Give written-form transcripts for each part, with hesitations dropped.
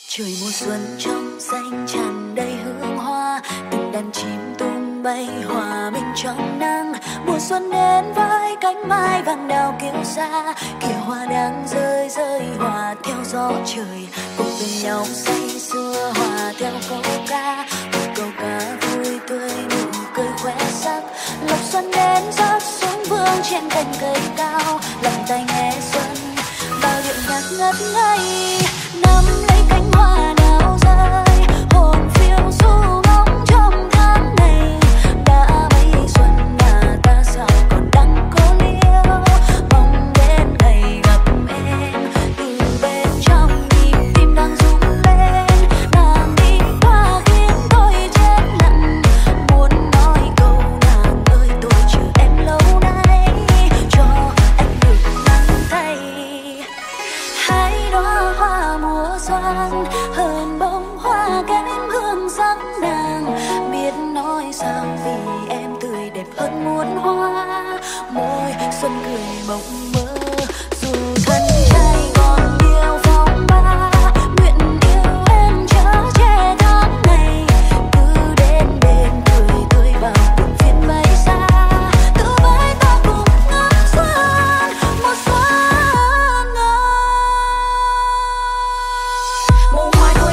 Trời mùa xuân trong xanh tràn đầy hương hoa, từng đàn chim tung bay hòa mình trong nắng. Mùa xuân đến với cánh mai vàng đào kiêu sa, kìa hoa đang rơi rơi hòa theo gió trời, cùng bên nhau say sưa hòa theo câu ca. Một câu ca vui tươi nụ cười khoe sắc, lộc xuân đến rớt xuống vương trên cành cây cao, lặng tai nghe xuân bao điệu nhạc ngất ngây. Nắm lấy cánh hoa đào rơi, hồn phiêu du ngóng trong tháng này. Đã mấy xuân nhà ta sao còn đắng có liêu, mong đến ngày gặp em. Từ bên trong nhịp tim đang rung lên, nàng đi qua khiến tôi chết lặng. Muốn nói câu nàng ơi tôi chờ em lâu nay, cho anh được nắm tay. Hai đóa hoa mùa xuân hơn bông hoa kém hương sắc nàng, biết nói sao vì em tươi đẹp hơn muôn hoa. Môi xuân cười mộng mơ dù thân trai còn nhiều phong ba, nguyện yêu em chở che tháng ngày. Cứ đến bên cười tươi bao buồn phiền bay xa, cứ với ta cùng ngắm xuân một xuân ơi. Mùa hoa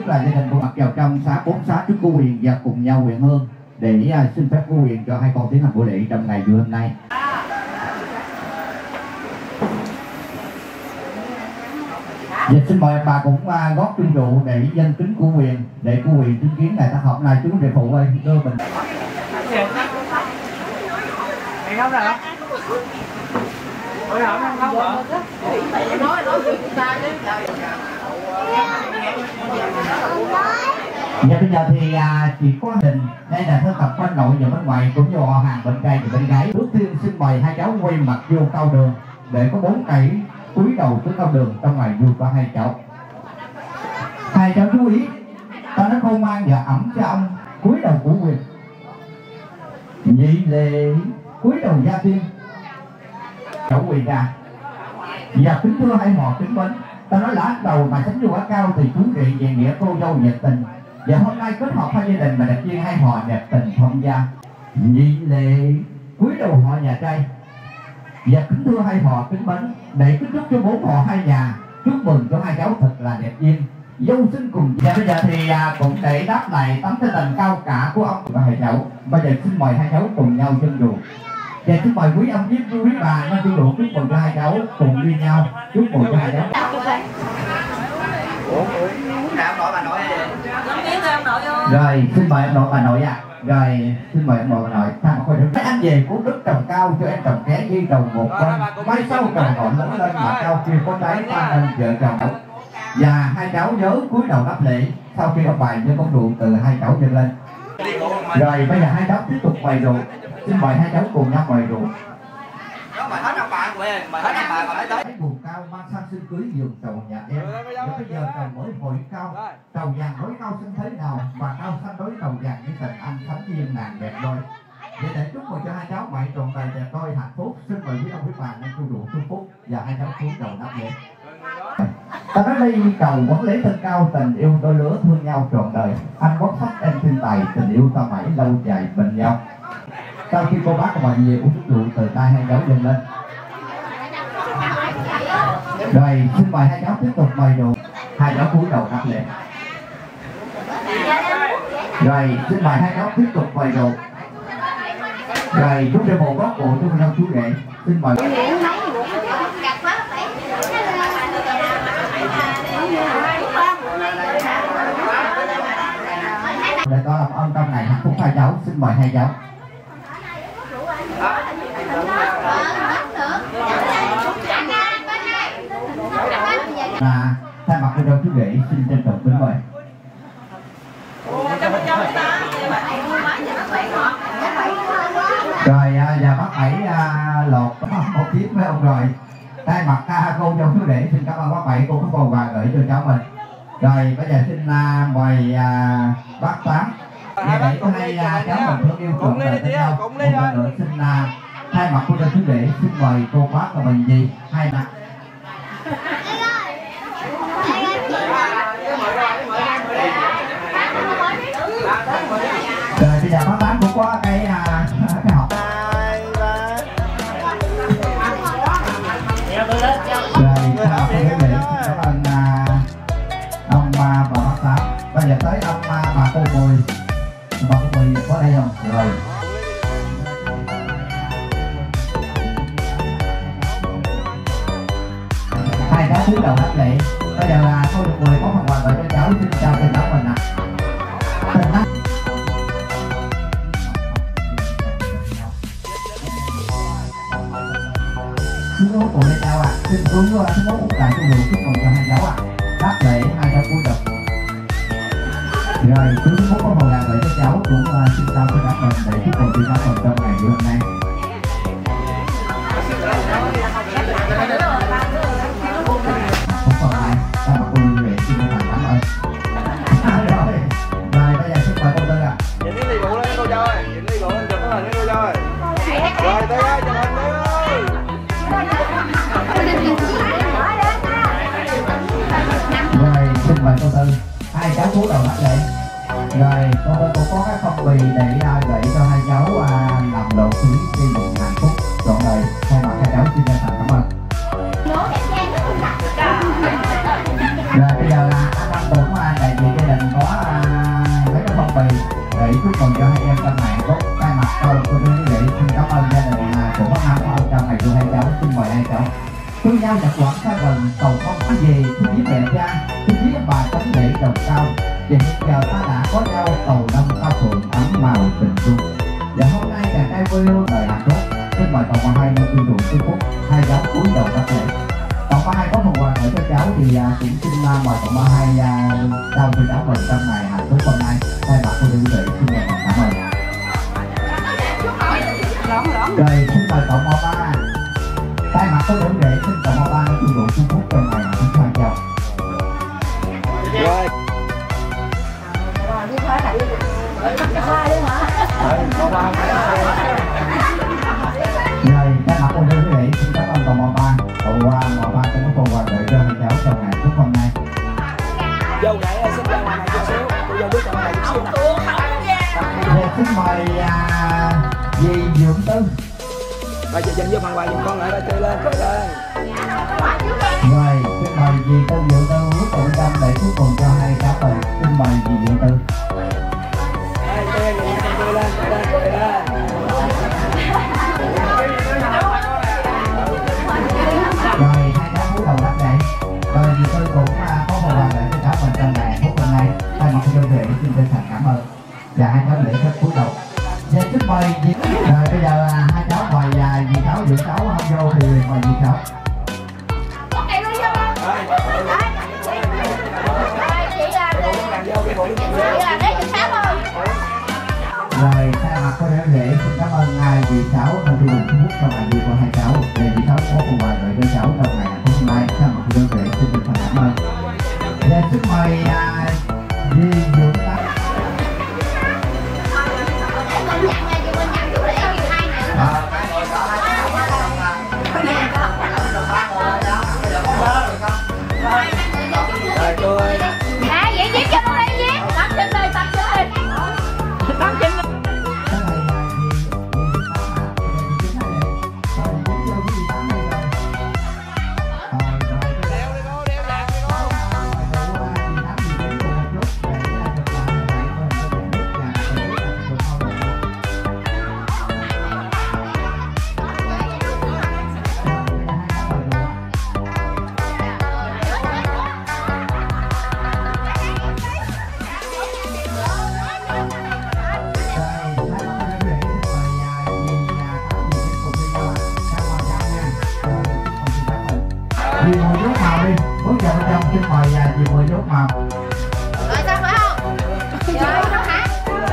là gia đình của mặc vào trong xá 4 xá trước cô Huyền và cùng nhau nguyện hương để xin phép cô Huyền cho hai con tiến hành buổi lễ trong ngày vui hôm nay. Dạ, xin mời bà cũng góp chung rượu để dân kính cô Huyền, để cô Huyền chứng kiến ngày tác hợp này. Chú rể phụ ơi, đưa mình. Mày không nào? Ôi không hả? Nói chuyện ta chứ. Dạ bây giờ thì chỉ có đình đây là thân tập bên nội và bên ngoài cũng như họ hàng bên trai và bên gái. Trước tiên xin mời hai cháu quay mặt vô cao đường để có 4 cây cúi đầu tới cao đường trong ngày vui của hai cháu. Hai cháu chú ý, ta nói không mang và ẩm cho ông cúi đầu của Huyền. Nhị lệ cúi đầu gia tiên. Cháu Huyền ra. Và kính thưa hai họ kính mến, ta nói lá đầu mà sánh vô quá cao thì chú rể về nghĩa cô dâu nhiệt tình. Và hôm nay kết hợp hai gia đình mà đẹp duyên hai họ đẹp tình thông gia. Nhị lệ cúi đầu họ nhà trai. Và kính thưa hai họ kính mến, để kính chúc cho 4 họ hai nhà chúc mừng cho hai cháu thật là đẹp duyên dâu sinh cùng. Và bây giờ thì cũng để đáp lại tấm thân tình cao cả của ông và hai cháu. Bây giờ xin mời hai cháu cùng nhau chân rượu. Và xin mời quý ông với quý bà nên chân rượu chúc mừng cho hai cháu cùng đi nhau chúc mừng cho hai cháu. Rồi xin mời ông nội bà nội ạ. Rồi xin mời ông nội bà nội. Thằng khôi mấy anh về cuốn đất trồng cao cho em trồng ké ghi trồng một con. Mai sau trồng ngọn lớn lên mà cao kia có trái pha nên vợ chồng. Và hai cháu nhớ cúi đầu đáp lễ sau khi đọc bài với con rượu từ hai cháu dâng lên. Rồi bây giờ hai cháu tiếp tục bày rượu. Xin mời hai cháu cùng nhau bày rượu. Mày hết ông bà của em, mày hết ông bà còn lấy tới. Buồn cao mang sang xin cưới giường trầu nhà em. Và bây giờ trầu mới hội cao, trầu vàng đối cao sinh thế nào mà cao xanh đối trầu vàng như tình anh thánh duyên nàng đẹp đôi. Để chúc mừng cho hai cháu mày tròn đầy đẹp đôi hạnh phúc. Xin mời quý ông quý bà nên chu rượu chúc phúc và hai cháu xuống đầu đáp lễ. Ta nói đây cầu quán lễ thân cao tình yêu đôi lứa thương nhau trọn đời. Anh quốc sắc em thiên tài tình yêu ta mãi lâu dài bên nhau. Sau khi cô bác của mọi người uống chút rượu từ tay hai cháu dâng lên. Rồi xin mời hai cháu tiếp tục mời rượu. Hai cháu cúi đầu đáp lễ. Rồi xin mời hai cháu tiếp tục mời rượu. Rồi chú rể bộ gót bộ chú rể chú rể. Xin mời. Để có lòng ơn trong ngày hạnh phúc hai cháu. Xin mời hai cháu. Thay mặt cô dâu chú rể xin trân trọng kính mời. Rồi và bác Bảy lột một chiếc với ông rồi. Thay mặt cô dâu chú rể xin cảm ơn bác Bảy, cô có bầu quà gửi cho cháu mình. Rồi bây giờ xin mời bác Tám để có hai cháu mình thương yêu trọn đời với nhau. Một lần nữa xin thay mặt cô dâu chú rể xin mời cô bác và mình gì hai mặt. Rồi bây giờ bác Tám cũng có cái hộp. Rồi cảm ơn ông ba và bác Tám. Bây giờ tới ông bà cô Bùi. Bà cô Bùi có đây không? Rồi. Hai cháu cúi đầu đáp lễ. Bây giờ là cô được Bùi có phần quà gửi cho cháu. Xin chào cho cháu mình ạ. Xuống út của đây cháu ạ. Xin xuống út một lại cho người chúc mừng cho hai cháu ạ. Đáp lễ hai cháu cúi đầu. Rồi chú út có phần quà gửi cho cháu cũng xin chào cho cháu mình để chúc mừng cho cháu mình trong ngày hôm nay. Không còn ai, ta mặc cô lưu lệ xin thành cảm ơn. Rồi bây giờ xin mời cô Tư ạ. Nhìn cái ly rượu lên cô dâu ơi, nhìn ly rượu lên chụp cái hình với cô dâu ơi. Rồi Tư ơi, chụp hình Tư ơi. Rồi xin mời cô Tư. Hai cháu cúi đầu đáp lễ. Rồi cô Tư cũng có cái phong bì để gửi cho hai cháu làm lộ phí xây dựng hạnh phúc trọn đời. Thay mặt hai cháu xin chân thành cảm ơn. Rồi bây giờ là anh Anh Tuấn đại diện gia đình chúc mừng cho hai em trong ngày hạnh phúc. Thay mặt tôi quý vị xin cảm ơn gia đình của bác Năm của ông trong ngày vui hai cháu. Xin mời hai cháu cùng nhau nhập quán xa gần cầu không có gì xin viết mẹ cha xin viết bà tấm lễ đồng cao. Và hiện giờ ta đã có nhau cầu năm cao phượng ấm màu tình thương. Và hôm nay chàng trai vui lời hạnh phúc. Xin mời tổng hai năm tuyên truyền chúc phúc hai cháu cúi đầu đáp lễ. Tổng hai có phần quà gửi cho cháu thì cũng xin mời tổng hai trao cho cháu mừng trong ngày hạnh phúc hôm nay. Thay mặt cô đơn vị xin mời cảm ơn. Rồi xin mời tổng ba. Thay mặt cô đơn vị xin tổng ba tuyên truyền chúc phúc trong ngày hạnh phúc hai cháu. Rồi. Rồi, thay mặt cô đơn vị xin cảm ơn tổng ba. Tổng ba cũng có phần quà gửi cho hai cháu trong ngày hạnh phúc hôm nay. Dâu gãy xin ra ngoài này chút xíu. Cô dâu bước ra ngoài chút xíu nè. Xin mời dì Dưỡng Tư. Rồi dành vô phần quà giùm con lại đó, chơi lên. Rồi, xin mời dì Tư Dưỡng Tư bước vào bên trong để chúc mừng cho hai cháu mình. Xin mời dì Dưỡng Tư. Chơi lên. Rồi, hai cháu cúi đầu đáp lễ. Rồi, dì Tư cũng có một quà gửi cho cháu mình trong ngày hạnh phúc hôm nay. Thay mặt cho đơn vị xin chân thành cảm ơn. Và hai cháu lễ phép cúi đầu. Dạ, xin mời dì. Rồi, bây giờ là hai cháu mời dì Sáu, dì Sáu không vô thì mời dì Sáu. Rồi, thay mặt cô đơn vị xin cảm ơn dì Sáu đã thu được phúc trong ngày vui của hai cháu. Và dì Sáu có phần quà gửi cho cháu trong ngày hôm nay. Thay mặt cô đơn vị xin chân thành cảm ơn. Và xin mời dì Dưỡng Tắc. Rồi cô ơi. Vậy viết cho con đi viết. Tập trên đây. Dì mời dốt màu đi, bước vào bên trong xin mời dì mời dốt màu. Rồi sao phải không? Rồi đâu hả?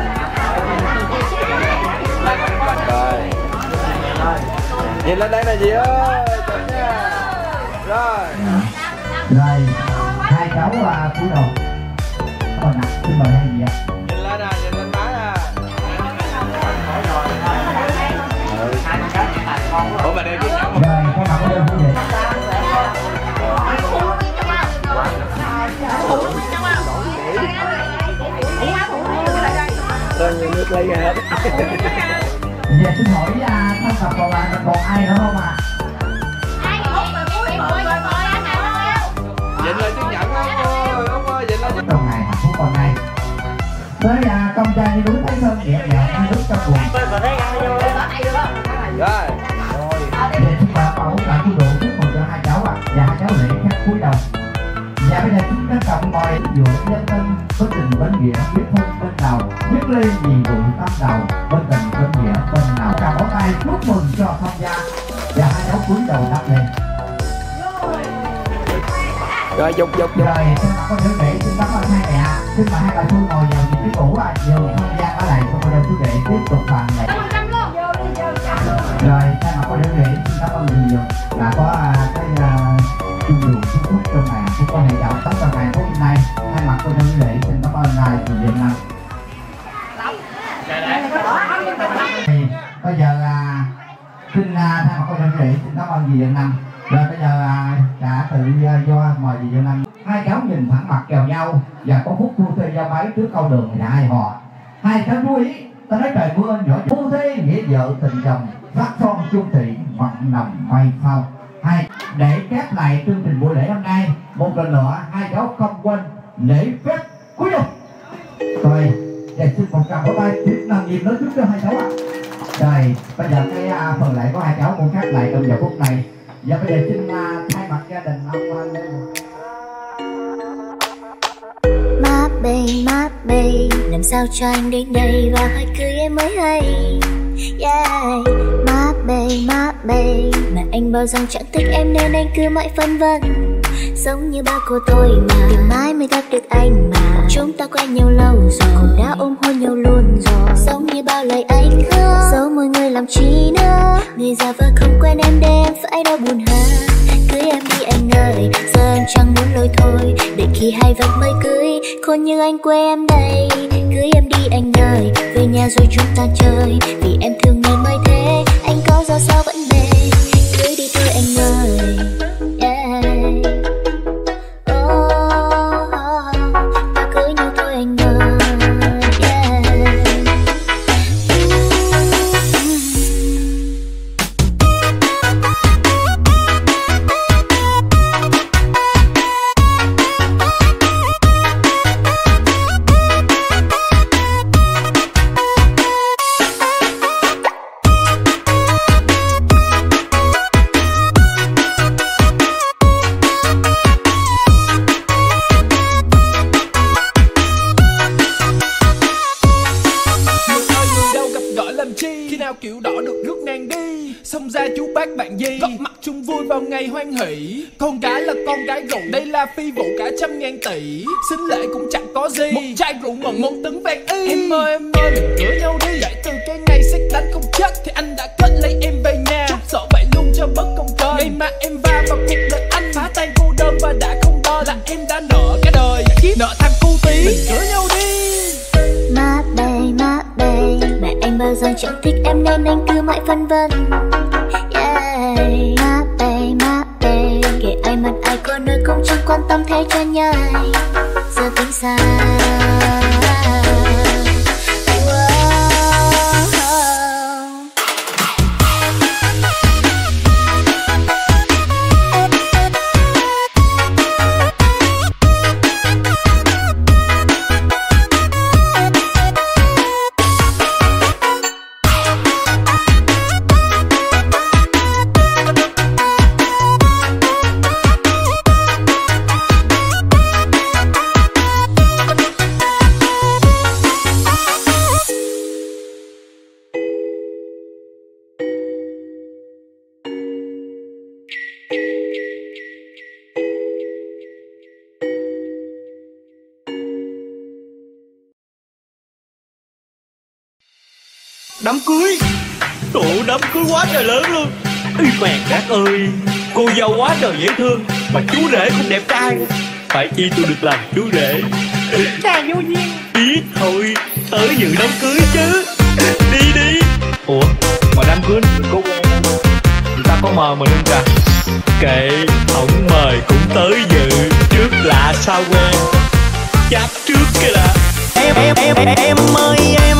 Rồi. Nhìn lên đây nè dì ơi. Chụp nha. Rồi. Rồi, hai cháu cúi đầu. Còn nè, xin mời hai dì ạ. Nhìn lên nè, nhìn lên má nè. Ủa mà đeo chiếc nhẫn. Rồi, các bạn có đơn quý vị. Rồi nhiều nước lấy hết. Giờ xin hỏi thân tập còn ai nữa không ạ? Nhìn lên chiếc nhẫn không ơi, không ơi, nhìn lên chiếc. Trong ngày hạnh phúc hôm nay. Tới công trai như núi Thái Sơn nhẹ nhàng như nước trong buồn. Rồi. Giờ xin mời bảo cả khu độ chúc mừng cho hai cháu ạ. Và hai cháu lễ phép cúi đầu. Và bây giờ chúng ta trọng mời dụ nhân thân với tình bên nghĩa biết thân bên đầu biết lên vì vụ tâm đầu bên tình bên nghĩa bên nào cả bỏ tay chúc mừng cho tham gia và hai cháu cúi đầu đáp lên. Rồi dục. Rồi xin cảm ơn quý vị, xin cảm ơn hai mẹ, xin mời hai bà Xuân ngồi vào vị trí cũ nhiều tham gia ở lại cho cô quý vị tiếp tục bàn này. Rồi thay mặt cô quý vị xin cảm ơn nhiều là có cái chương trình chúc phúc trong ngày của con hệ giáo trong ngày hôm nay. Thay mặt cô quý vị xin cảm ơn ngài chủ nhiệm năm. Bây giờ là xin thay mặt cô quý vị xin cảm ơn dì Dân Năm. Rồi bây giờ đã tự do mời dì Dân Năm. Hai cháu nhìn thẳng mặt chào nhau và có phút phu thê giao bái trước câu đường thì đã ai họ. Hai cháu chú ý, ta nói trời mưa nhỏ phu thê nghĩa vợ tình chồng sắc son chung thị mặn nằm bay phao. Hai để khép lại chương trình buổi lễ hôm nay một lần nữa hai cháu không quên lễ phép cúi đầu. Rồi Và xin một tràng pháo tay tuyệt năng nghiệp nói chúc cho hai cháu ạ. Rồi bây giờ cái phần lễ của hai cháu cũng khác lại trong giờ phút này. Và bây giờ xin thay mặt gia đình ông Lê. Má bê, làm sao cho anh đến đây và hỏi cưới em mới hay. Yeah. Má bê, mà anh bao rằng chẳng thích em nên anh cứ mãi phân vân. Giống như ba cô tôi mà, từ mãi mới gặp được anh mà. Chúng ta quen nhau lâu rồi, cũng đã ôm hôn nhau luôn rồi. Giống như bao lời anh hứa, dẫu mỗi người làm chi nữa. Người già vợ không quen em để em phải đau buồn hơn. Cưới em đi anh ơi, giờ anh chẳng muốn lôi thôi. Để khi hai vạch mới cưới, khôn như anh quê em đây. Cưới em đi anh ơi, về nhà rồi chúng ta chơi. Vì em thương nên mới thế, anh có ra sao vẫn về. Cưới đi thôi anh ơi, yeah. Ta cưới nhau thôi anh ơi, yeah. Kiểu đỏ được rước nàng đi, xông ra chú bác bạn gì góp mặt chung vui vào ngày hoan hỷ. Con gái là con gái rượu, đây là phi vụ cả 100.000 tỷ. Xính lễ cũng chẳng có gì, một chai rượu mừng 1 tấn vàng y. Em ơi mình cưới nhau đi. Kể từ cái ngày xét đánh không chết thì anh đã kết lấy em về nhà. Chút sợ vậy luôn cho bất công cơ. Ngày mà em va vào cuộc đời anh, phá tan cô đơn và đã không đo là em đã nợ cả đời kiếp nợ thằng cu tí. Mình cưới nhau đi. Má bê, mà anh bao giờ chẳng thích em nên anh cứ mãi phân vân. Yeah. Má bê, kể ai mặt ai có nơi cũng chẳng quan tâm thế cho nhai. Giờ tính sao? Đám cưới, tụ đám cưới quá trời lớn luôn. Ê mẹ các ơi, cô dâu quá trời dễ thương, mà chú rể cũng đẹp trai. Phải chi tôi được làm chú rể. Chà vô duyên. Biết thôi, tới dự đám cưới chứ. Đi đi. Ủa, mà đám cưới có quen không? Người ta có mời mình không kìa? Kệ, không mời cũng tới dự. Trước lạ sao quen. Chắp trước kìa là em ơi em.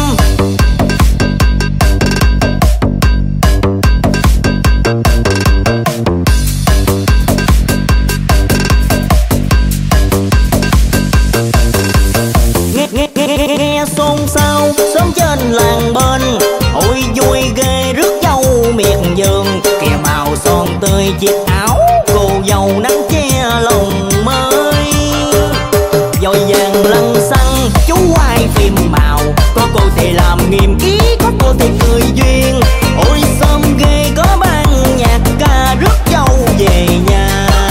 Nghe xôn xao sớm trên làng bên, ôi vui ghê rước dâu miệt vườn. Kìa màu son tươi chiếc áo cô dâu nắng che lòng mới. Dội vàng lăng xăng chú quay phim màu, có cô thì làm nghiêm ký, có cô thì cười duyên. Ôi sớm ghê có ban nhạc ca rước dâu về nhà.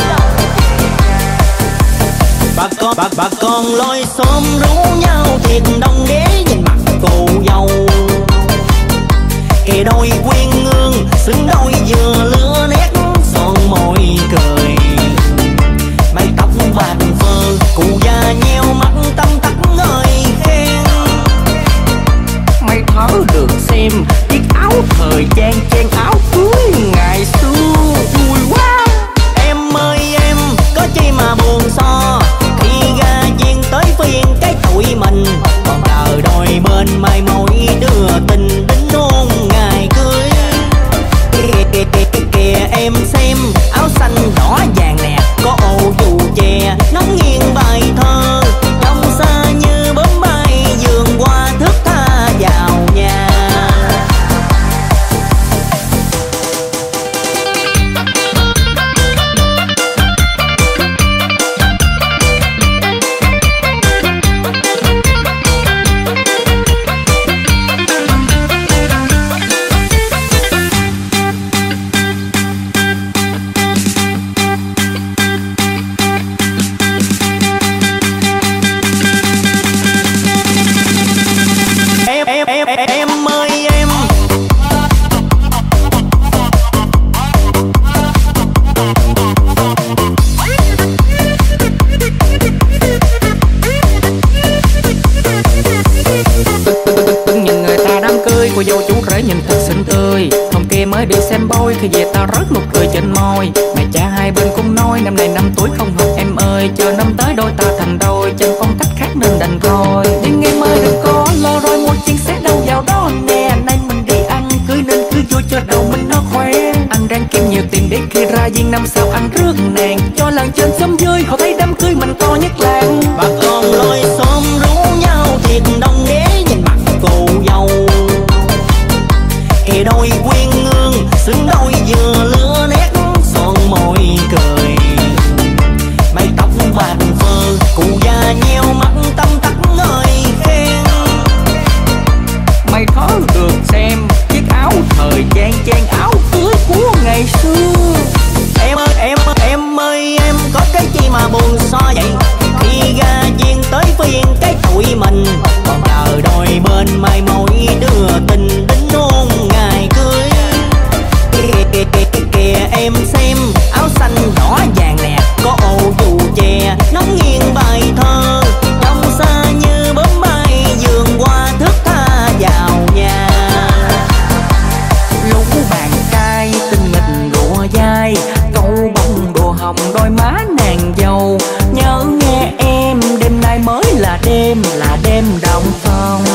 Bà con lôi xóm rú nhau thiệt đông đế nhìn mặt cô dâu. Kề đôi quyên ngương xứng đôi vừa lứa nét son môi cười. Mái tóc vàng phơ cụ già nheo mắt tâm tắc ngời khen. Mày thở được xem chiếc áo thời trang chen áo cưới ngày xưa vui quá. Em ơi em có chi mà buồn so, tới phiên cái tụi mình còn đợi đó đôi, khi về ta rớt nụ cười trên môi. Mẹ cha hai bên cũng nói năm nay 5 tuổi không hợp em ơi, chờ năm tới đôi ta thành đôi, chân phong cách khác nên đành thôi. Nhưng em ơi đừng có lo rồi, một chuyện sẽ đâu vào đó nè. Nay mình đi ăn cưới nên cứ vui cho đầu mình nó khỏe. Anh ráng kiếm nhiều tiền để khi ra viên năm sau ăn rước nàng, cho làng trên xóm dưới họ thấy đám cưới mình to nhất làng. Bà con lối xóm rú nhau thiệt đông ghé nhìn mặt cô dâu. Kề đôi quyên ngương xứng đôi vừa lứa nét son môi cười. Mái tóc bạc phơ cụ già nheo mắt tâm tắc ngời khen. Mày khó được xem chiếc áo thời trang chen áo cưới của ngày xưa. Em ơi em có cái chi mà buồn so vậy? Khi ra viên tới phiên cái tụi mình còn chờ đôi bên mai mối đưa tình đến hôn ngày cưới. Kìa em xem áo xanh đỏ vàng nè, có ô dù chè nóng nghiêng bài thơ. Trong xa như bướm bay vườn qua thước tha vào nhà. Lũ bàn cay tinh nghịch rùa dai, câu bông đồ hồng đôi má nàng dâu. Nhớ nghe em đêm nay mới là đêm đồng phong.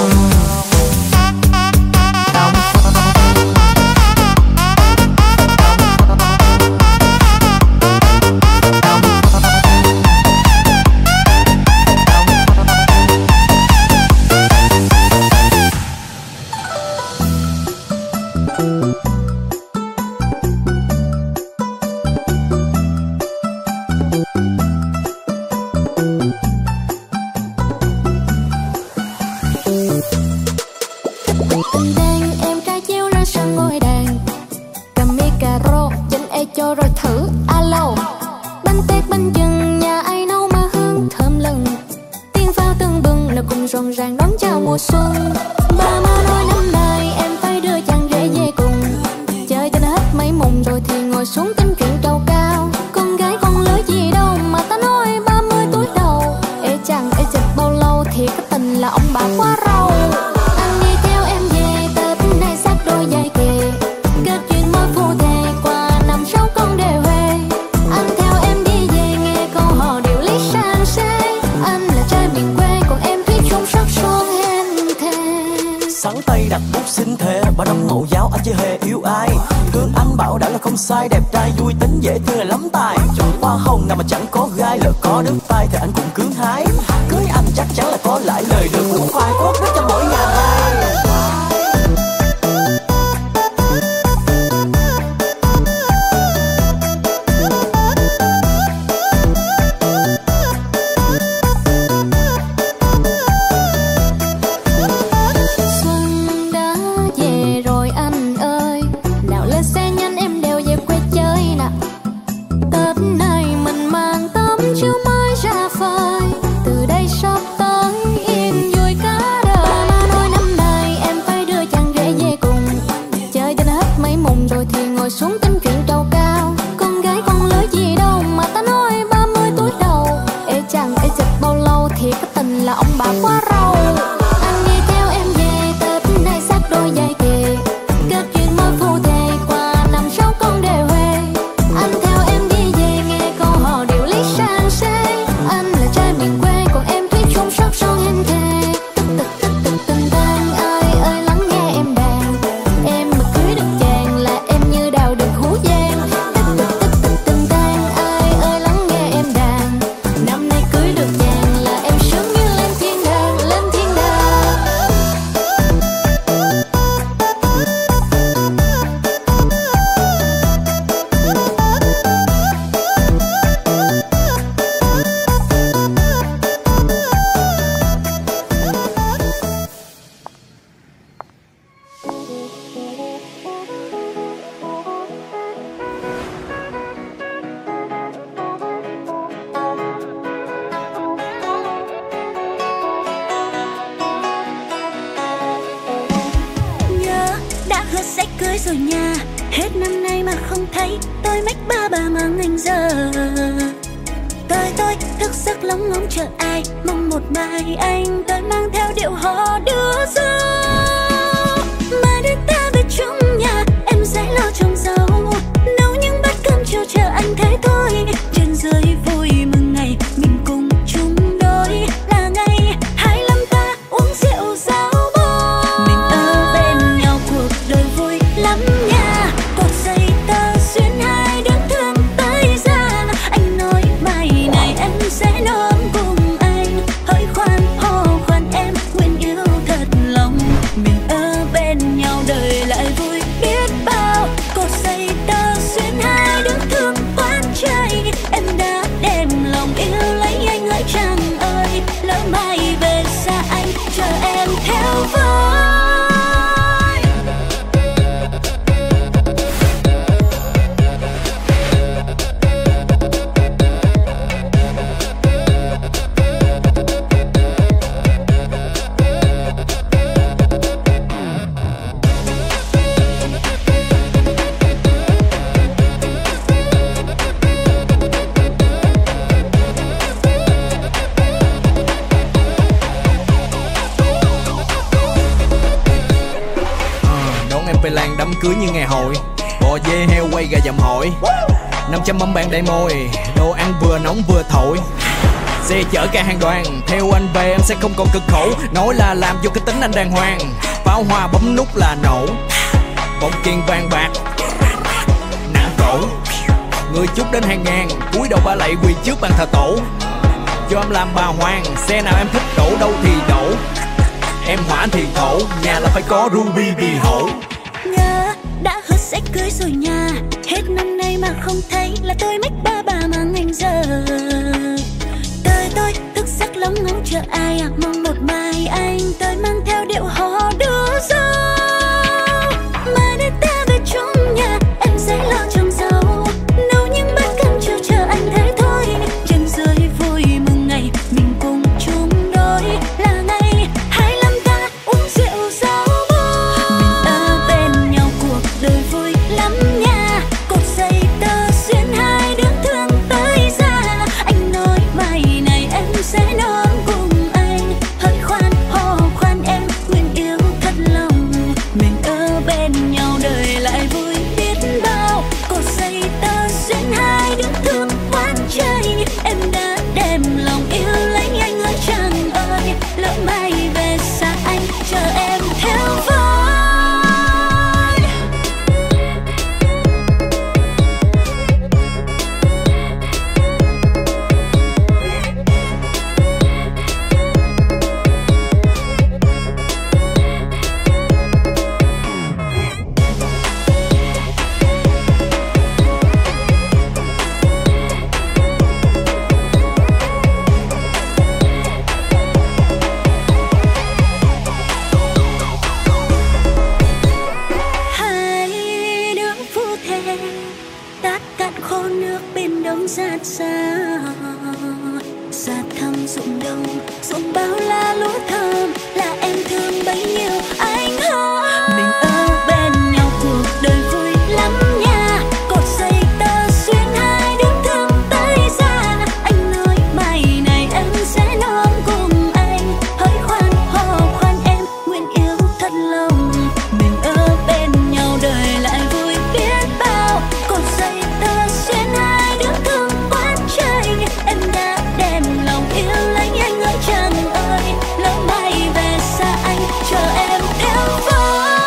Sai đẹp trai vui tính dễ thương là lắm tài. Hoa hồng nào mà chẳng có gai, lỡ có đứt tay thì anh cũng cưỡng hái. Cưới anh chắc chắn là có lại lời được cũng khoai cốt rất cho mỗi nhà hai. rồi nha. Hết năm nay mà không thấy tôi mách ba bà mang anh giờ. Tôi thức giấc lóng ngóng chờ ai, mong một mai anh tôi mang theo điệu hò đưa dâu. Mà đến ta về chung nhà, em sẽ lo trồng dâu. về làng đám cưới như ngày hội. Bò dê heo quay gà dầm hội, 500 mâm bàn đầy môi, đồ ăn vừa nóng vừa thổi. Xe chở cả hàng đoàn, theo anh về em sẽ không còn cực khổ. Nói là làm vô cái tính anh đàng hoàng, pháo hoa bấm nút là nổ. Bóng kiên vàng bạc nặng cổ, người chúc đến hàng ngàn, cúi đầu ba lạy quỳ trước bàn thờ tổ. Cho em làm bà hoàng, xe nào em thích đổ đâu thì đổ. Em hỏa thì thổ, nhà là phải có ruby vì hổ. Nhớ đã hứa sẽ cưới rồi nha, hết năm nay mà không thấy là tôi mách ba bà mang anh giờ. Tôi thức giấc lóng ngóng chờ ai mong một mai anh tới mang theo điệu hò đưa dâu. Mai đây ta về chung nhà, em sẽ lo trồng dâu, nấu những bát cơm chiều chờ anh thế thôi. Trên dưới vui mừng ngày mình cùng chung đôi, là ngày 25 ta uống rượu dâu bôi. Mình ở bên nhau cuộc đời vui lắm nha, cột dây tơ xuyên hai đứa thương tới ra. Anh nói mai này em sẽ non cùng anh, hơi khoan hò khoan em nguyện yêu thật lòng. Mình ở bên nhau đời lại vui biết bao, cột dây tơ xuyên hai đứa thương quán chơi. Em đã đem lòng yêu lấy anh ơi chàng ơi, lỡ mai về xa anh chờ em theo vai. Hai đứa phu thê tát cạn khô nước bên đông giạt xa, xa thăm ruộng đông ruộng bao la lúa thơm, là em thương bấy nhiêu anh hơn. Mình ở bên nhau cuộc đời vui lắm nha, cột dây tơ xuyên hai đứa thương tới ra. Anh nói mai này em sẽ non cùng anh, hơi khoan hò khoan em nguyện yêu thật lòng. Mình ở bên nhau đời lại vui biết bao, cột dây tơ xuyên hai đứa thương quán chơi. Em đã đem lòng yêu lấy anh ơi chàng ơi, lỡ mai về xa anh chờ em theo vai.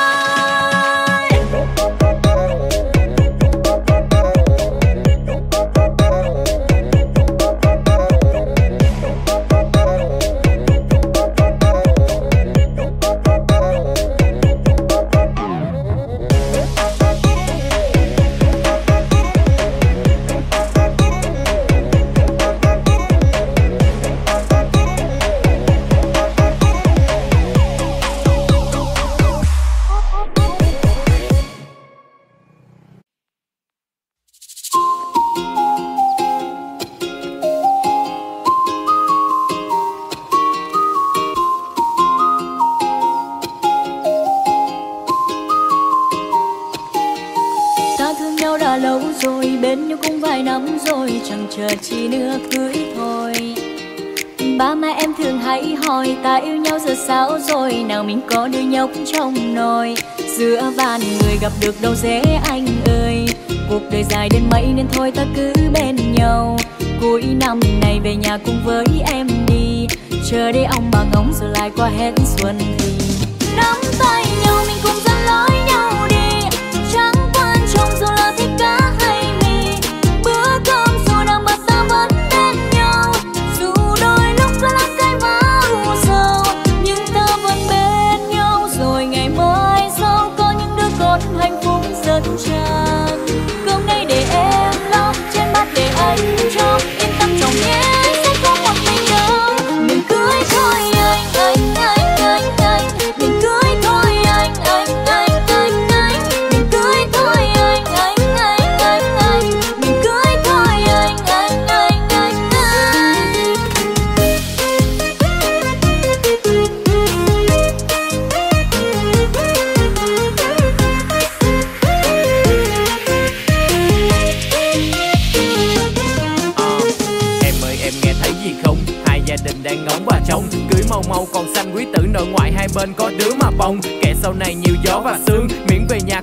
Ta thương nhau đã lâu rồi, bên nhau cũng vài năm rồi, chẳng chờ chi nữa cưới thôi. Ba mẹ em thường hay hỏi ta yêu nhau giờ sao rồi, nào mình có đứa nhóc trong nồi. Giữa van người gặp được đâu dễ anh ơi, cuộc đời dài đến mấy nên thôi ta cứ bên nhau. Cuối năm này về nhà cùng với em đi, chờ để ông bà ngóng rồi lại qua hết xuân thì nắm tay nhau mình cùng dẫn lối nhau đi. Chẳng quan trọng dù là thích cá hay mì, bữa cơm dù đang bận ta vẫn bên nhau. Dù đôi lúc có lắm cái máu sầu, nhưng ta vẫn bên nhau rồi ngày mai sau có những đứa con hạnh phúc rất tràn. Cơm nay để em lo, trên bát để anh cho, yên tâm chồng nhé sẽ không một mình đâu. Mình cưới thôi anh, mình cưới thôi anh, mình cưới thôi anh, mình cưới thôi anh. Em ơi em nghe thấy gì không? Hai gia đình đang ngóng và trông, cưới mau mau còn xanh quý tử nội ngoại hai bên có đứa mà bông. Kẻ sau này nhiều gió và sương, miễn về nhà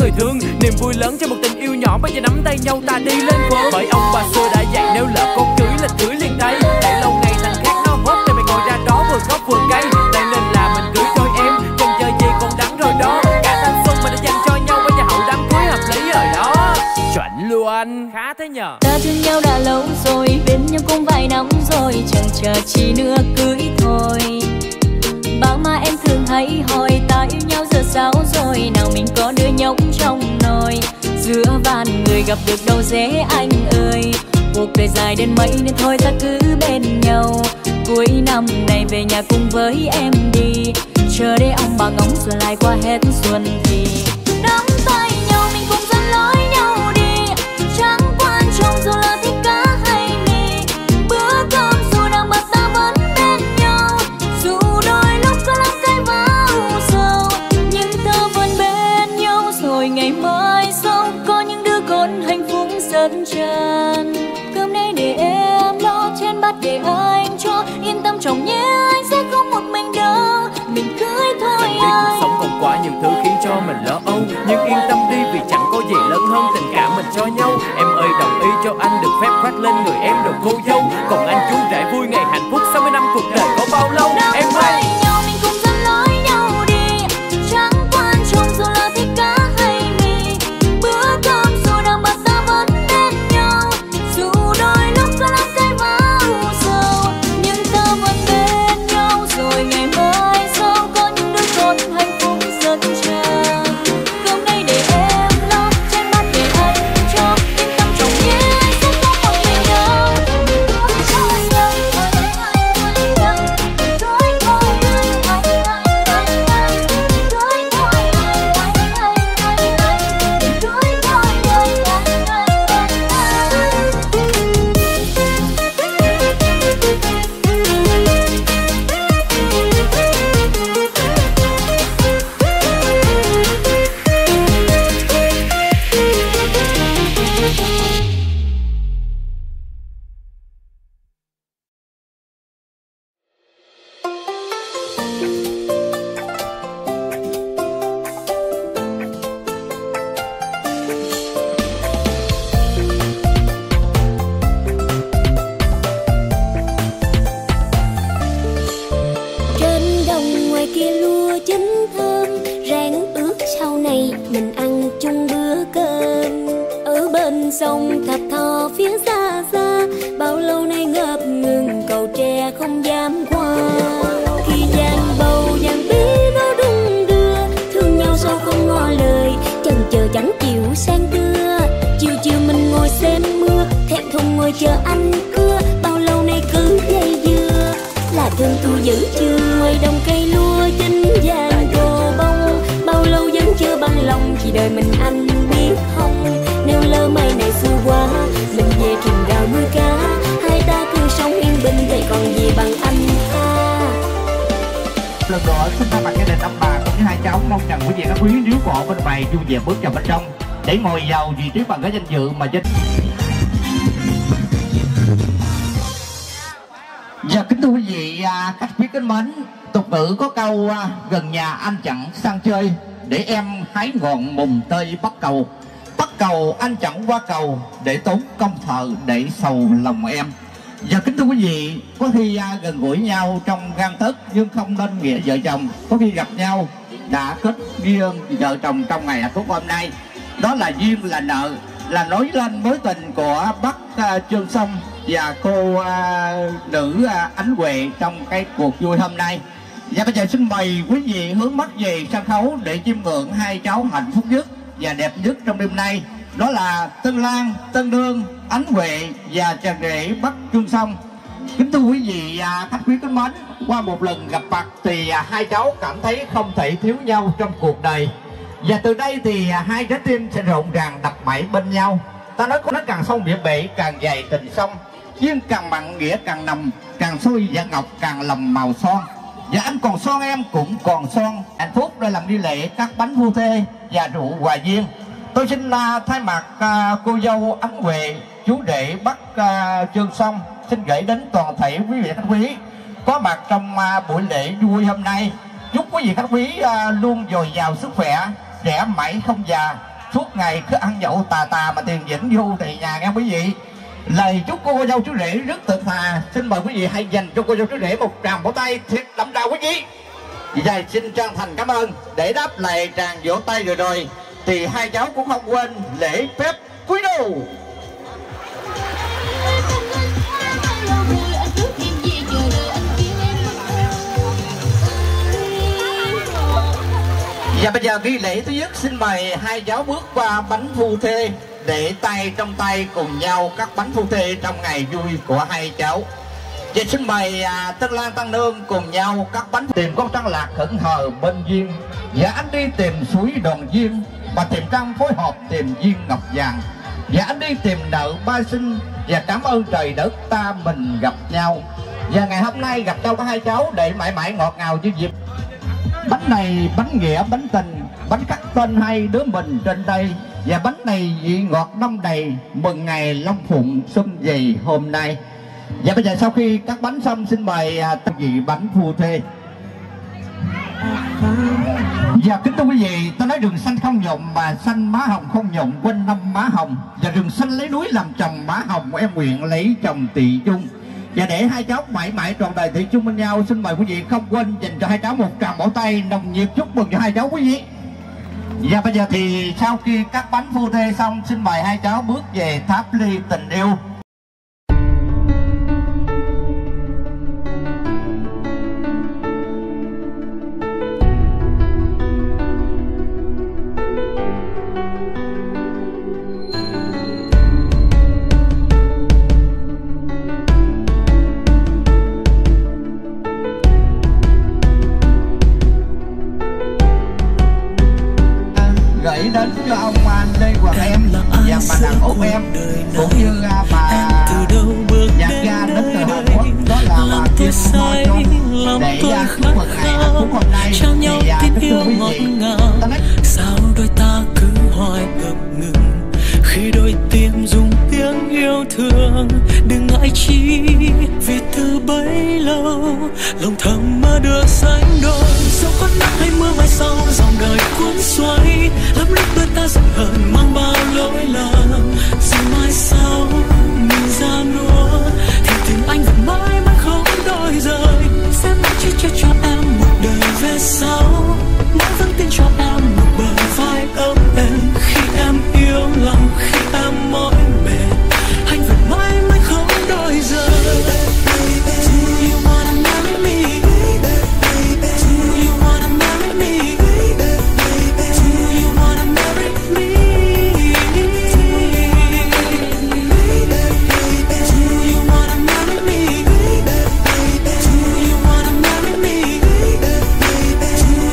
người thương. Niềm vui lớn cho một tình yêu nhỏ, bây giờ nắm tay nhau ta đi lên phố. Bởi ông bà xưa đã dạy nếu lỡ có cưới là cưới liền đây. Để lâu ngày thằng khác nó hốt thì mày ngồi ra đó vừa khóc vừa cay. Đây nên là mình cưới thôi em, chần chờ gì còn đắng rồi đó. Cả thanh xuân mà đã dành cho nhau, bây giờ hậu đám cưới hợp lý rồi đó. Chuẩn luôn, khá thế nhờ. Ta thương nhau đã lâu rồi, bên nhau cũng vài năm rồi, chẳng chờ chi nữa cưới thôi. Bao mà em thường hay hỏi ta yêu nhau giờ sao rồi, nào mình có đứa nhóc trong nồi. Giữa vạn người gặp được đâu dễ anh ơi, cuộc đời dài đến mấy nên thôi ta cứ bên nhau. Cuối năm này về nhà cùng với em đi, chờ để ông bà ngóng rồi lại qua hết xuân thì nắm tay nhau mình cùng dẫn lối nhau đi. Chẳng quan trọng dù là thích cá hay mì, bữa cơm dù đang bận ta vẫn bên nhau. Dù đôi lúc có lắm cái vào sầu, nhưng ta vẫn bên nhau. Rồi ngày mai sau có những đứa con hạnh phúc dần tràn. Cơm nay để em lo, trên bát để anh cho. Yên tâm chồng nhé, anh sẽ không một mình đâu. Mình cưới thôi anh. Cuộc sống còn quá nhiều thứ khiến cho mình lo âu, nhưng yên tâm đi vì chẳng có gì lớn hơn tình cảm mình cho nhau. Em ơi đồng ý cho anh được phép khoác lên người em đồ cô dâu. Còn anh chú rể vui ngày hạnh phúc 60 năm cuộc đời có bao lâu. Em ơi nhau mình cùng dẫn lối nhau đi. Chẳng quan trọng dù là thích cá hay mì, bữa cơm dù đang bận ta vẫn bên nhau. Dù đôi lúc có lắm cái vào sầu, nhưng ta vẫn bên nhau. Rồi ngày mai sau có những đứa con hạnh phúc dần tràn. Cơm nay để em lo, trên bát để anh cho. Yên tâm chồng nhé, anh sẽ không một mình đâu. Trên đồng ngoài kia lúa chín thơm, rang ướt sau này mình ăn chung bữa cơm. Ở bên sông Thập Thò phía xa xa, bao lâu nay ngập ngừng cầu tre không dám qua. Khi giang bầu giang bí nó đung đưa, thương nhau sao không ngỏ lời, chần chờ chẳng chịu sang đưa. Chiều chiều mình ngồi xem mưa, thẹn thùng ngồi chờ anh cưa. Bao lâu nay cứ dây dưa, là thương tôi giữ chưa. Ngoài đồng cây lúa chín vàng đồ bông, bao lâu vẫn chưa bằng lòng, chỉ đợi mình anh biết không. Nếu lỡ mai này xưa quá, mình về rừng rau nuôi cá, hai ta cứ sống yên bình vậy còn gì bằng anh ta. Lần nữa xin thay mặt gia đình ông bà cùng với hai cháu mong rằng quý vị các quý nếu có bên ngoài vui vẻ bước vào bên trong để ngồi vào vị trí bằng cái danh dự mà danh. Dạ kính thưa quý vị khách quý kính mến, tục ngữ có câu gần nhà anh chẳng sang chơi, để em hái ngọn mùng tơi bắt cầu. Bắt cầu anh chẳng qua cầu, để tốn công thợ để sầu lòng em. Dạ kính thưa quý vị, có khi gần gũi nhau trong gan tấc nhưng không nên nghĩa vợ chồng. Có khi gặp nhau đã kết duyên vợ chồng trong ngày hạnh phúc hôm nay. Đó là duyên là nợ, là nối lên mối tình của Bắc Trương Sông và cô nữ Ánh Huệ trong cái cuộc vui hôm nay. Và bây giờ xin mời quý vị hướng mắt về sân khấu để chiêm ngưỡng hai cháu hạnh phúc nhất và đẹp nhất trong đêm nay. Đó là Tân Lan, Tân Đương, Ánh Huệ và chàng rể Bắc Trương Sông. Kính thưa quý vị khách quý kính mến, qua một lần gặp mặt thì hai cháu cảm thấy không thể thiếu nhau trong cuộc đời. Và từ đây thì hai trái tim sẽ rộn ràng đập mãi bên nhau. Ta nói nó càng sông địa bể càng dài tình sông, duyên càng mặn nghĩa càng nồng, càng xôi và ngọc càng lầm màu son. Và anh còn son em cũng còn son, hạnh phúc để làm đi lễ các bánh phu thê và rượu hòa duyên. Tôi xin thay mặt cô dâu Ánh Huệ, chú rể Bắc Trương Sông xin gửi đến toàn thể quý vị khách quý có mặt trong buổi lễ vui hôm nay. Chúc quý vị khách quý luôn dồi dào sức khỏe, trẻ mãi không già, suốt ngày cứ ăn nhậu tà mà tiền vĩnh vô thì nhà nghe quý vị. Lời chúc cô dâu chú rể rất thật thà. Xin mời quý vị hãy dành cho cô dâu chú rể một tràng vỗ tay thiệt đậm đà quý vị. Và xin chân thành cảm ơn. Để đáp lại tràng vỗ tay rồi thì hai cháu cũng không quên lễ phép cúi đầu. Và bây giờ nghi lễ thứ nhất, xin mời hai cháu bước qua bánh phu thê, để tay trong tay cùng nhau cắt bánh phu thê trong ngày vui của hai cháu. Và xin mời Tân Lan Tân Nương cùng nhau cắt bánh. Tìm con trăng lạc khẩn hờ bên duyên, và anh đi tìm suối Đoàn Duyên, mà tìm trăng phối hợp tìm duyên ngọc vàng. Và anh đi tìm nợ ba sinh, và cảm ơn trời đất ta mình gặp nhau. Và ngày hôm nay gặp nhau có hai cháu để mãi mãi ngọt ngào như dịp. Bánh này bánh nghĩa bánh tình, bánh cắt tên hai đứa mình trên đây. Và bánh này vị ngọt năm đầy, mừng ngày Long Phụng xuân về hôm nay. Và bây giờ sau khi cắt bánh xong, xin mời vị bánh phu thê. Và kính thưa quý vị, tôi nói rừng xanh không nhộn mà xanh má hồng không nhộn quên năm má hồng. Và rừng xanh lấy núi làm chồng má hồng, em nguyện lấy chồng tỳ chung. Và để hai cháu mãi mãi trọn đời thị chung bên nhau, xin mời quý vị không quên dành cho hai cháu một tràng vỗ tay nồng nhiệt chúc mừng cho hai cháu quý vị. Và bây giờ thì sau khi cắt bánh phu thê xong, xin mời hai cháu bước về tháp ly tình yêu. Gửi đến cho ông Lê Hoàng em và bà Đặng Út em, cũng như bà nhạc gia đến từ Hàn Quốc, đó là bà Kim Hoa Chon, để chúc mừng ngày hạnh phúc hôm nay. Thì kính thưa quý vị, sao đôi ta cứ hoài ngập ngừng khi đôi tim dùng tiếng yêu thương. Đừng ngại chi vì từ bấy lâu lòng thầm mơ được sánh đôi. Dẫu có nắng hay mưa mai sau dòng đời cuốn xoay, lắm lúc đôi ta giận hờn mang bao lỗi lầm. Rồi mai sau mình ra nua thì tình anh vẫn mãi mãi không đổi rời. Sẽ mãi chia cho em một đời về sau, mãi vẫn tin cho em một bờ vai ấm êm. Khi em yêu lòng, khi em mỏi mệt, anh vẫn mãi mãi không đổi rời. Do you wanna marry me? Do you wanna marry me? Do you wanna marry me? Do you wanna marry me? Do you wanna marry me? Do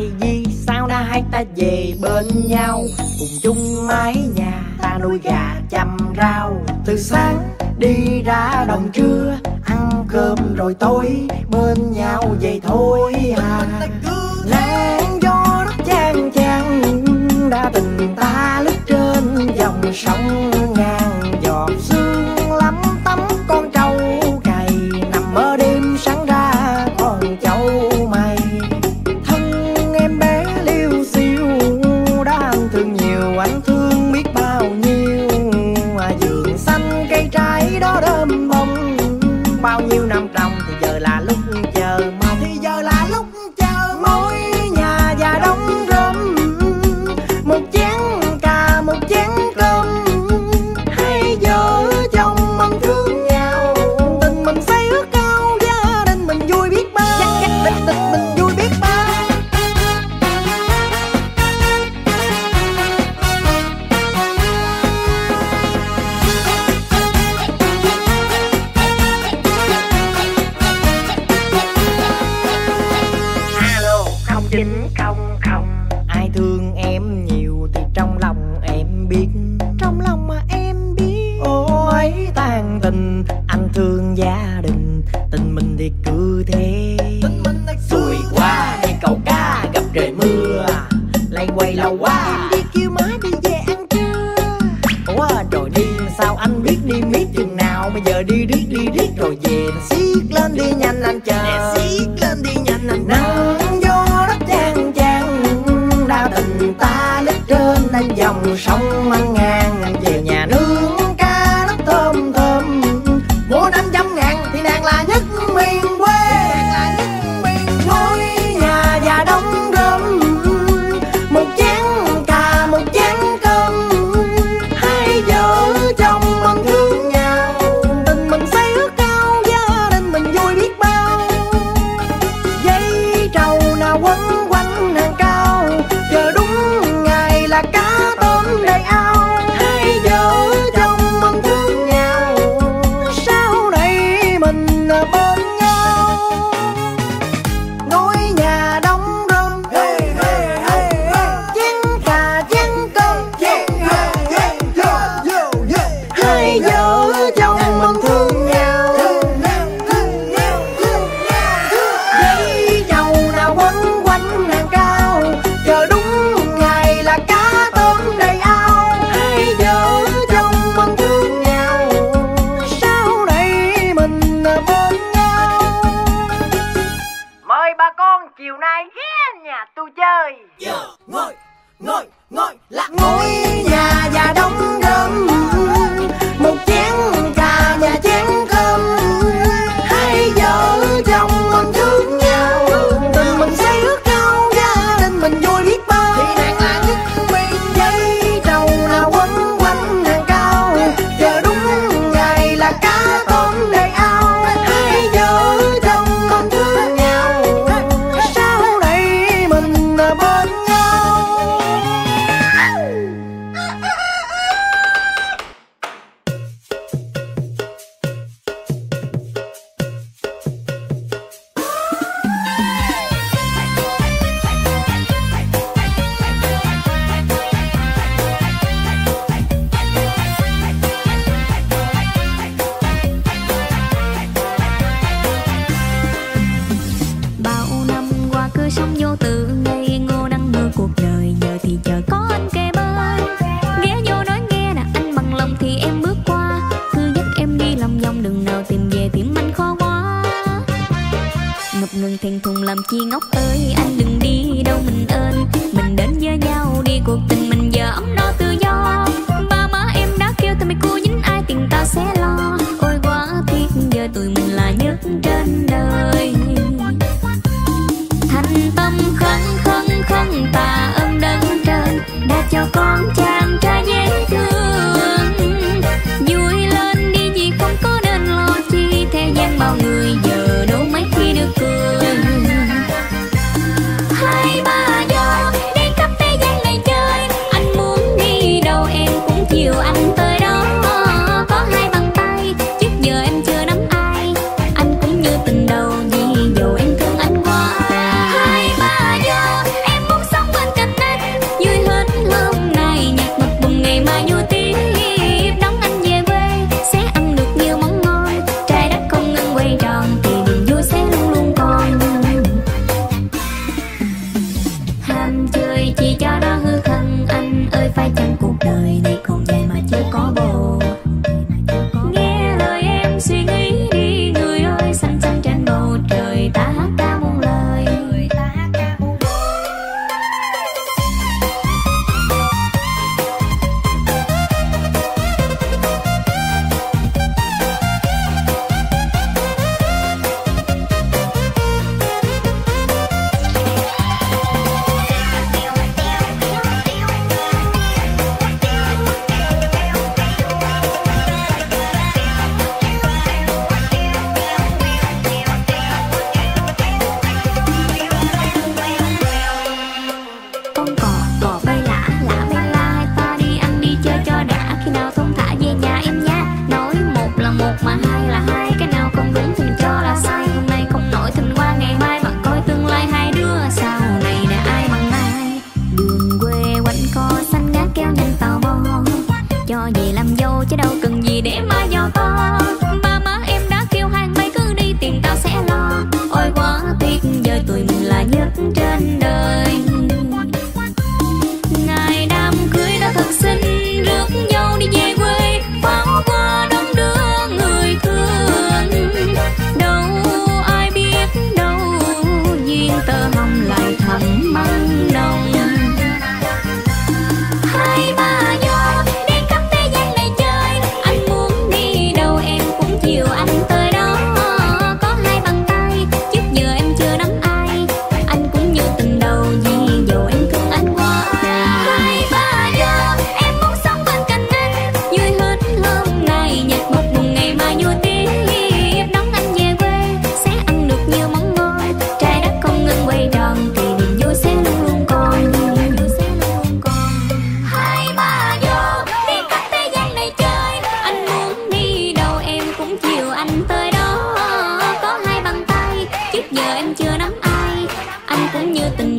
tại vì sao na hai ta về bên nhau, cùng chung mái nhà ta nuôi gà chăm rau. Từ sáng đi ra đồng trưa, ăn cơm rồi tối bên nhau vậy thôi à. Nắng gió đất chang chang, đã tình ta lướt trên dòng sông ngàn giọt sương lắm tắm con trâu cày, nằm ở đêm sáng ra con cháu mày. Thân em bé liêu xiêu đã anh thương nhiều, anh thương biết bao nhiêu. Vườn xanh cây trái đó đơm bông, bao nhiêu năm trồng thì giờ là lúc chờ mong, thì giờ là lúc chờ mối nhà già đóng rơm. Một chén cà một chén cơm, hai vợ chồng mong thương nhau, tình mình xây ước cao, gia đình mình vui biết bao, tình mình vui biết bao. Alo 0900, ai thương em nhiều thì trong lòng em biết, trong lòng mà em biết. Ôi tàn tình, anh thương gia đình, tình mình thì cứ thế. Xuôi qua đi cầu cá gặp trời mưa, lay quay lâu quá em đi kêu má đi về ăn trưa. Ủa rồi đi sao anh biết đi miết chừng nào, bây giờ đi riết rồi về. Xiết lên đi nhanh anh chờ, xiết lên đi nhanh anh. Nắng gió đất chang chang, đã tình ta lướt trên đây dòng sông ăn ngàn. Về nhà nướng cá đất thơm thơm, mua 500 ngàn thì nàng là nhất miền quê. Ngôi nhà già đóng rơm, một chén cà một chén cơm, hai vợ chồng mong thương nhau, tình mình xây ước cao, gia đình mình vui biết bao. Dây trầu nào quấn quanh hàng cao, chờ đúng ngày là cá tôm đầy ao. Hai vợ chồng mong thương nhau, sau này mình bên nhau. Ngôi nhà đóng rơm, chén cà chén cơm, hai vợ chồng mong thương nhau. Dây trầu nào quấn quanh hàng cao, chờ đúng ngày là cá tôm đầy ao. Hai vợ chồng mong thương nhau, sau này mình bên nhau. Mời bà con chiều nay ghé nhà tôi chơi. Ngồi là ngôi nhà già đóng rơm, một chén cà và chén cơm, hai vợ chồng mong thương nhau, tình mình xây ước cao, gia đình mình vui biết bao. Thì nàng là nhất miền. Dây trầu nào quấn quanh hàng cao, chờ đúng ngày là cá tôm đầy ao. Hai vợ chồng mong thương nhau, sau này mình bên nhau. Bao năm qua cứ sống vô tư, ngây ngô nắng mưa cuộc đời, giờ thì chờ có anh kề bên. Ghé vô nói nghe nè anh bằng lòng thì em bước qua, cứ dắt em đi lòng vòng đừng nào tìm về tìm anh khó quá. Ngập ngừng thẹn thùng làm chi ngốc ơi, anh đừng đi đâu mình ơn, mình đến với nhau đi cuộc tình mình giờ ấm no tự do. Ba má em đã kêu tụi mày cô dính ai tiền ta sẽ lo, ôi quá tiếc giờ tụi mình là nhất trên đời. Thành tâm khấn khấn khấn tạ ơn đấng trên, đã cho con chàng trai dễ thương. Vui lên đi vì không có nên lo chi, thế gian bao người giờ đâu mấy khi được cười. Hai ba giờ đi khắp thế gian này chơi, anh muốn đi đâu em cũng chiều anh tới đó. Có hai bàn tay trước giờ em chưa nắm ai, anh cũng như tình đầu vì dầu em thương anh quá. Hai ba giờ em chưa nắm ai. Anh cũng như tình